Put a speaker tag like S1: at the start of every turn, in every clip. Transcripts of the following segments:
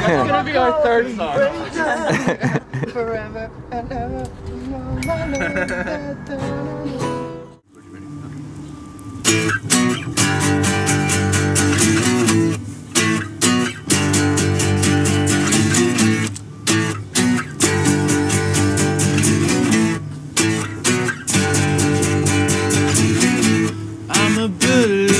S1: That's gonna be our third song.
S2: Forever and ever.
S3: I'm a believer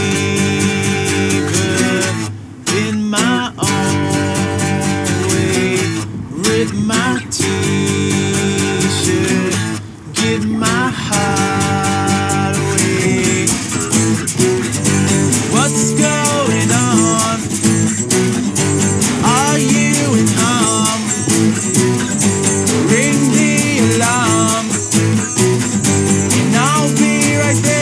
S3: in my own way. Rip my t-shirt, give my heart away. What's going on? Are you in harm? Ring the alarm, and I'll be right there.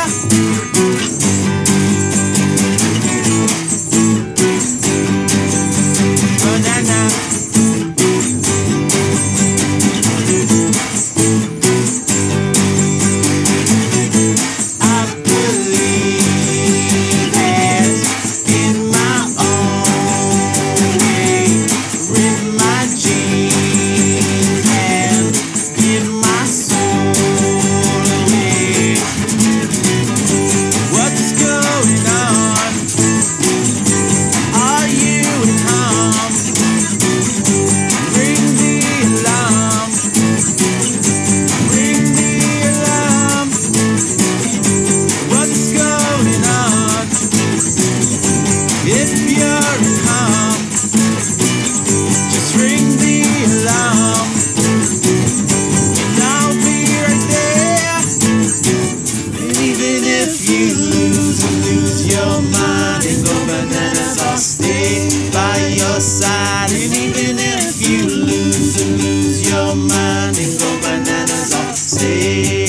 S3: If you're in harm, just ring the alarm, and I'll be right there. And even if you lose your mind and go bananas, I'll stay by your side. And even if you lose your mind and go bananas, I'll stay.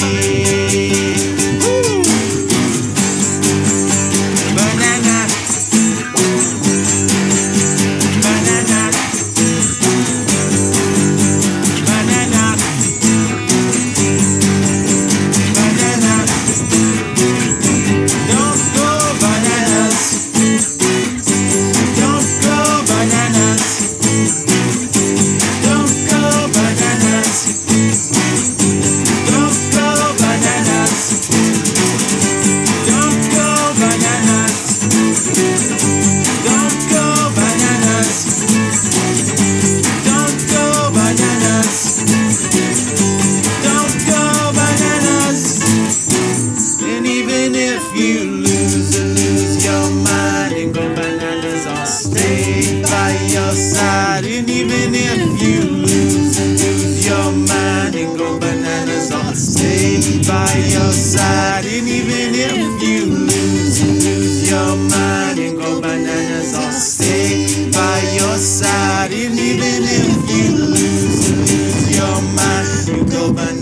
S3: You lose your mind and go bananas, I'll stay by your side. And even if you lose your mind and go bananas, I'll stay by your side. And even if you lose your mind and go bananas, I'll stay by your side. And even if you lose your mind and go bananas,